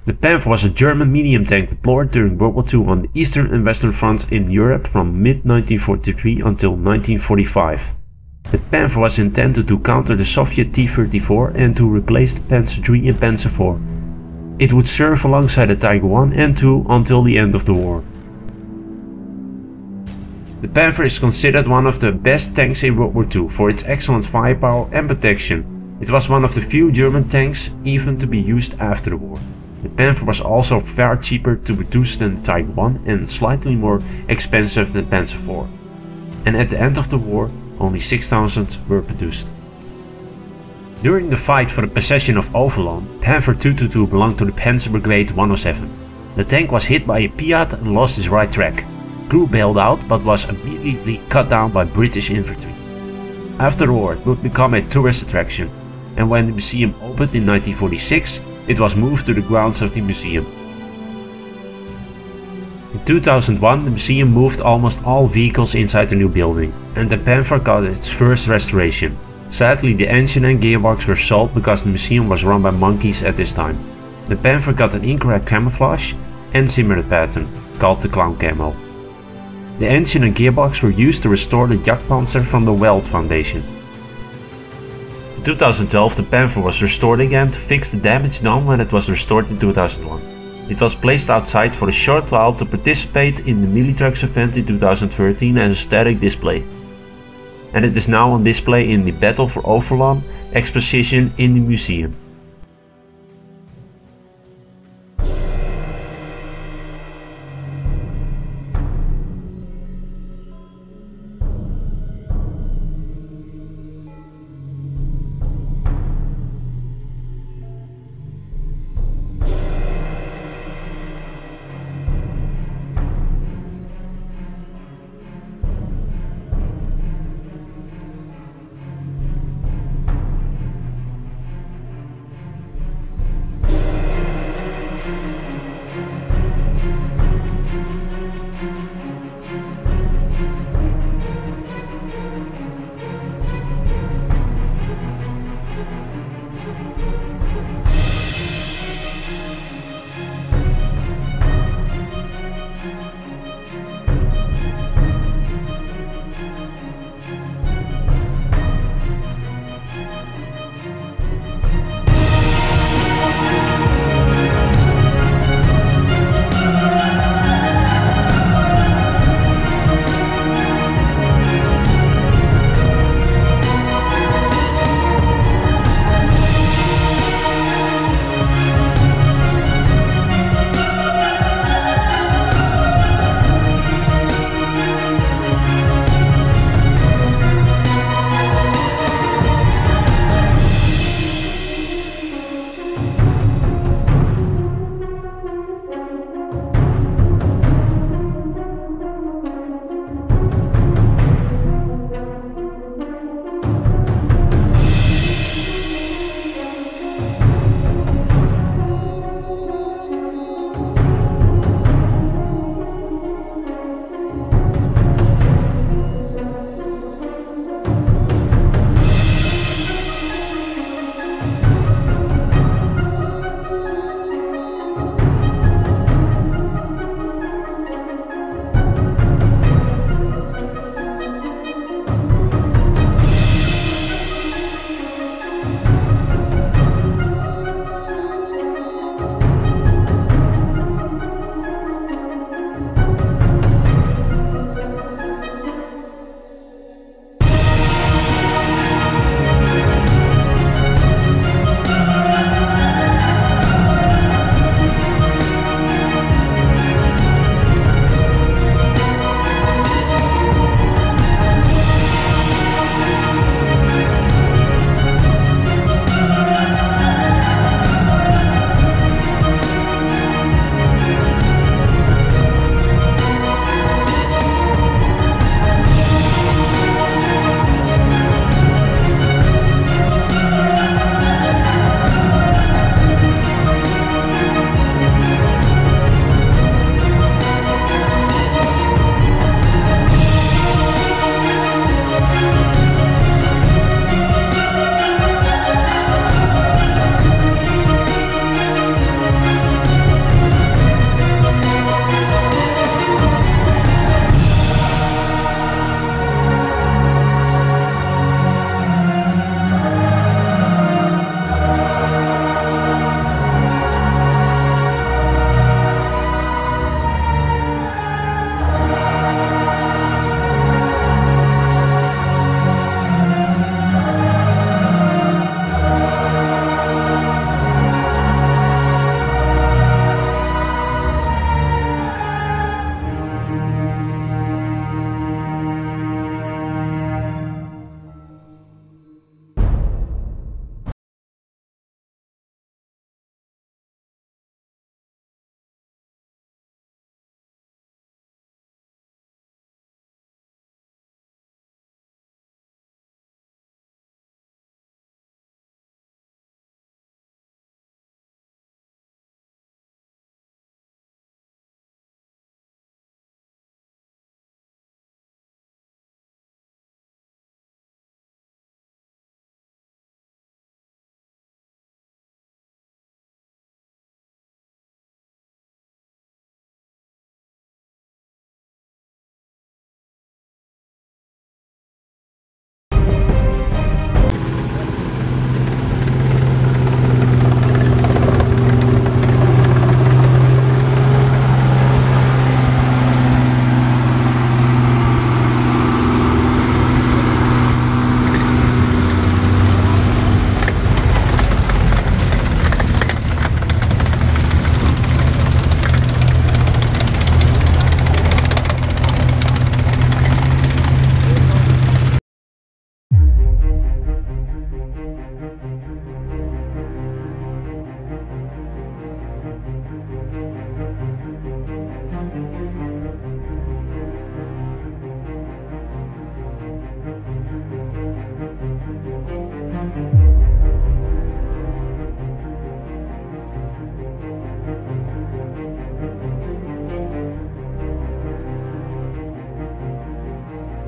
The Panther was a German medium tank deployed during World War II on the Eastern and Western fronts in Europe from mid-1943 until 1945. The Panther was intended to counter the Soviet T-34 and to replace the Panzer III and Panzer IV. It would serve alongside the Tiger I and II until the end of the war. The Panther is considered one of the best tanks in World War II for its excellent firepower and protection. It was one of the few German tanks even to be used after the war. The Panther was also far cheaper to produce than the Tiger I and slightly more expensive than Panzer IV. And at the end of the war, only 6,000 were produced. During the fight for the possession of Overloon, Panther 222 belonged to the Panzer Brigade 107. The tank was hit by a Piat and lost his right track. Crew bailed out but was immediately cut down by British infantry. After the war it would become a tourist attraction, and when the museum opened in 1946 it was moved to the grounds of the museum. In 2001 the museum moved almost all vehicles inside the new building, and the Panther got its first restoration. Sadly the engine and gearbox were sold because the museum was run by monkeys at this time. The Panther got an incorrect camouflage and similar pattern, called the clown camo. The engine and gearbox were used to restore the Jagdpanzer from the Welt Foundation. In 2012 the Panther was restored again to fix the damage done when it was restored in 2001. It was placed outside for a short while to participate in the Militrucks event in 2013 as a static display. And it is now on display in the Battle for Overloon exposition in the museum.